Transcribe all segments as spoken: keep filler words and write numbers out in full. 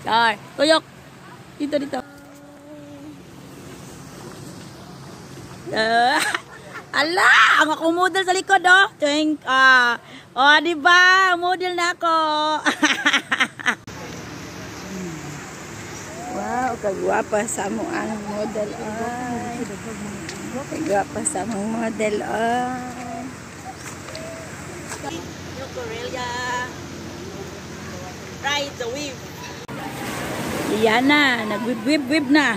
Ay, tuyok. Dito, dito. Uh, ala, ang ako model sa likod, oh. Thank, ah. Oh, di ba? Model na ako. Wow, kagwapa sa mo ang model, ay. Kagwapa sa mo model, ay. New Corelia. Ride the wave. Yan na, nag-wib-wib-wib na.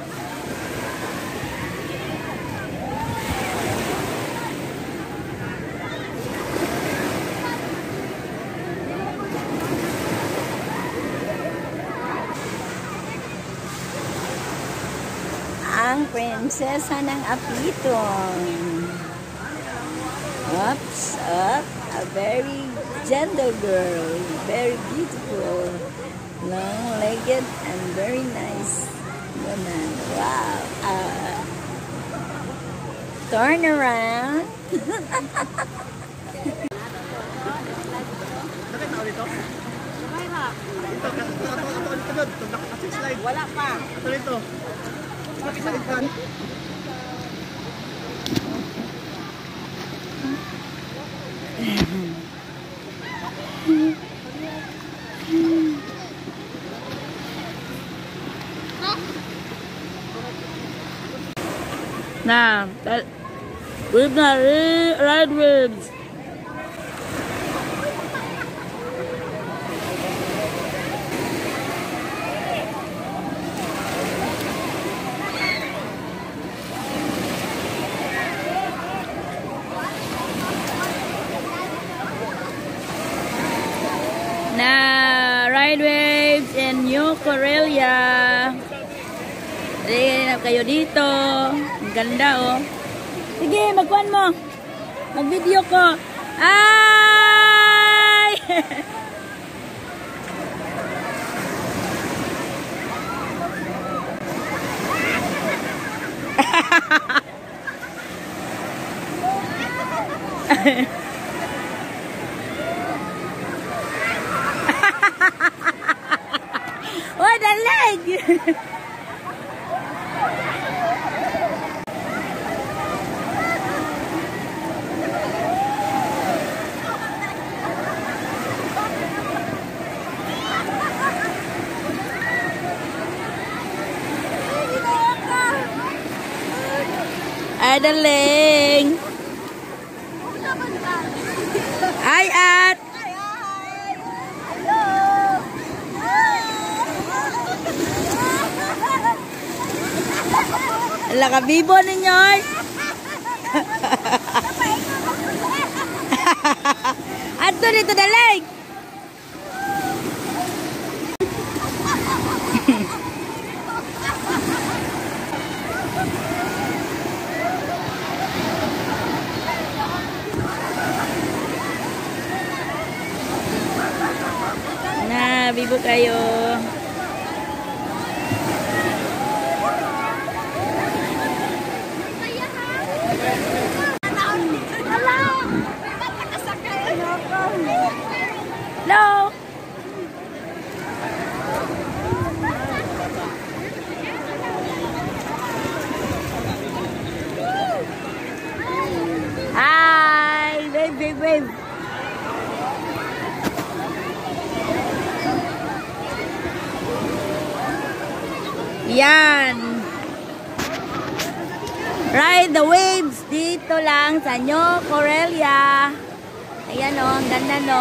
Ang prinsesa ng Apiton. Oops, up. A very gentle girl. Very beautiful. Long-legged and very nice woman. Wow. Uh, turn around. Wala pa. Ito ito. Nah, wave na, ride waves. Na ride waves in New Corelia. Sige, kayo dito. Ang ganda, oh. Sige, magkuhan mo. Mag-video ko. Ay! Oh, the leg! Adaling. Hi, At. Ala ka bibo ninyo. Ato dito daling. Na, bibo kayo. Hello. Hi, wave, wave, wave. Yan. Ride the waves dito lang sa New Corelia. Ayan o, ang ganda no.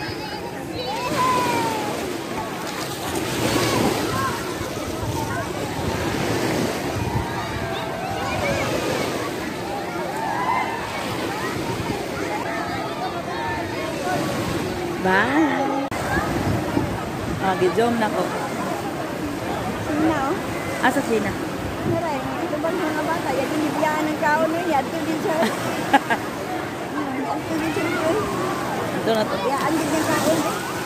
Bye. Ah, gijom na ko. Sina o? Asa sina? Maray, ito ba mga bata? Yan dinibiyaan ng kaon niya. Yan ito din siya. Yan ito din siya. Ito na to. Yan din ng kaon.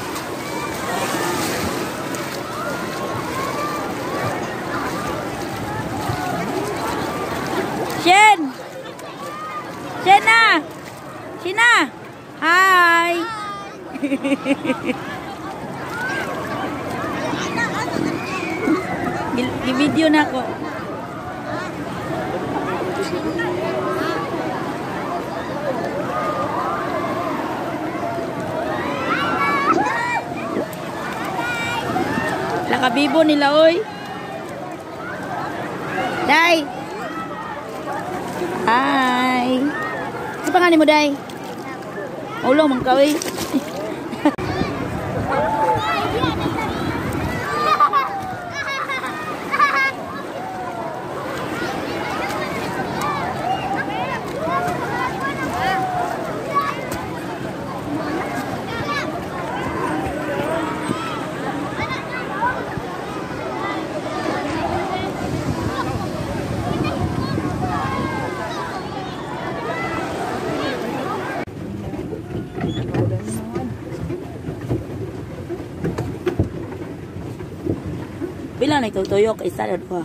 Shen! Shena! Shina! Hi! Anak, anak. Nag-video na ako. Nakabibo nila, oy. Day. Hi. Sa pangalan mo, Day? Ulo, mong kawi. Bilang na itong tuyok? Isa na dua.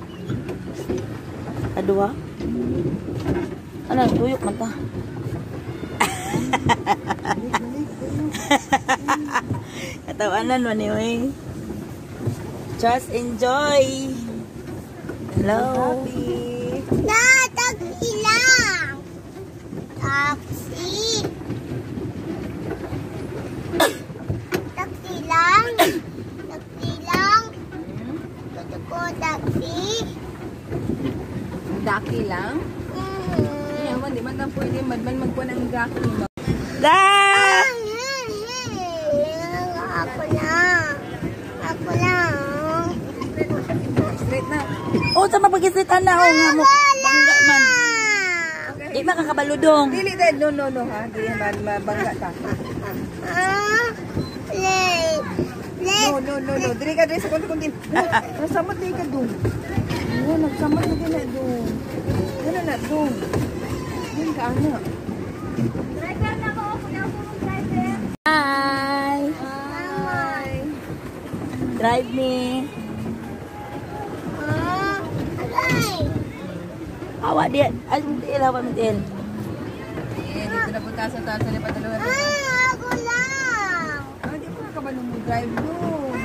Adua? Ano, tuyok man ta? Katawanan man yun eh. Just enjoy. Hello. Na, taxi lang. Taxi. Taxi lang. Taxi lang. Gusto ko taxi. Daki lang? Mm. Yan man, di man lang pwede madman magkuha ng daki. Da! Ako lang. Ako lang. Straight na. Oh, sama pag-isitan na. Oh, nga mo. Bangga man. Di ba kakabaludong? Dili dahil, no, no, no, ha? Dili man, mabangga ka. Ah, plate. No, no, no, no. Dili ka, dili sa konti-konti. Nasamot dili ka doon. No, nagsamot na din na doon. Ano na, doon. Doon ka, ano? Hi. Hi. Drive me. Ah, alay. Awak dia. Ay, mintil. Awak mintil. Eh, dito na punta sa taas na pataluhan. Ah, ako lang. Ah, di ba ka ba nung drive doon?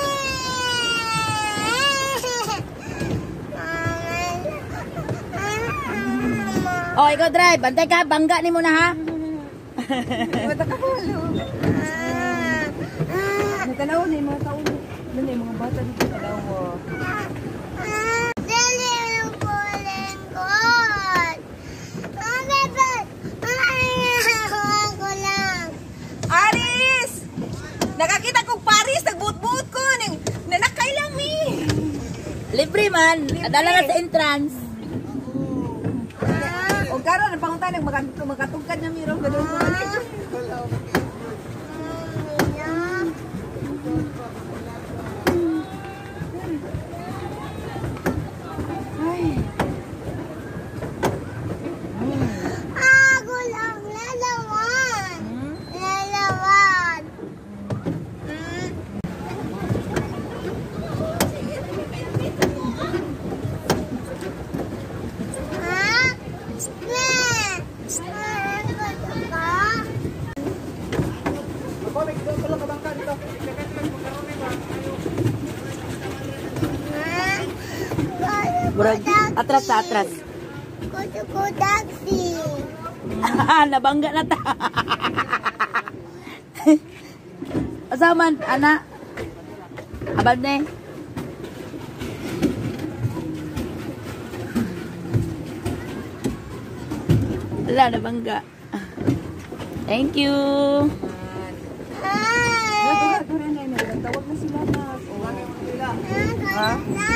Oh, ikaw drive. Bantay ka. Bangga ni mo na ha. Mata ka po, ano? Natanaw na yung mga tao. Ano na yung mga bata dito sa dawa. Dali ang kulengkot. Ah, bebe. Ako lang. Aris! Nakakita kong Paris, nagbuot-buot ko. Nanakay lang eh. Libre man. Adala na sa entrance. O karon ang pangunta nag makatugkad na miro gadon mo ani. Ako lang lalawan. Lalawan. Ha? Murag, atras sa atras. Gusto ko taxi. Nabangga na ta. Asaman, anak. Abad ne. Wala, nabangga. Thank you. Hi. Tawag na sila na. Ha?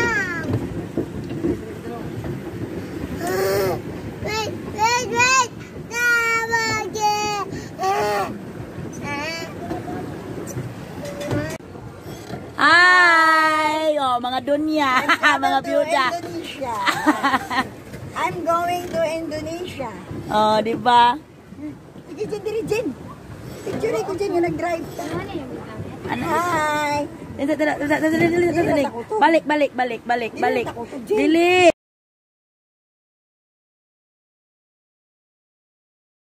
Wait, wait, wait. Tawag eh. Hi! Oh, mga dunya, mga byuda. Indonesia. I'm going to Indonesia. Oh, di ba? Sige, dyan, diri, dyan. Picture ko dyan yung nag-drive. Ano? Hi. Balik, balik, balik, balik, balik, balik. Dili.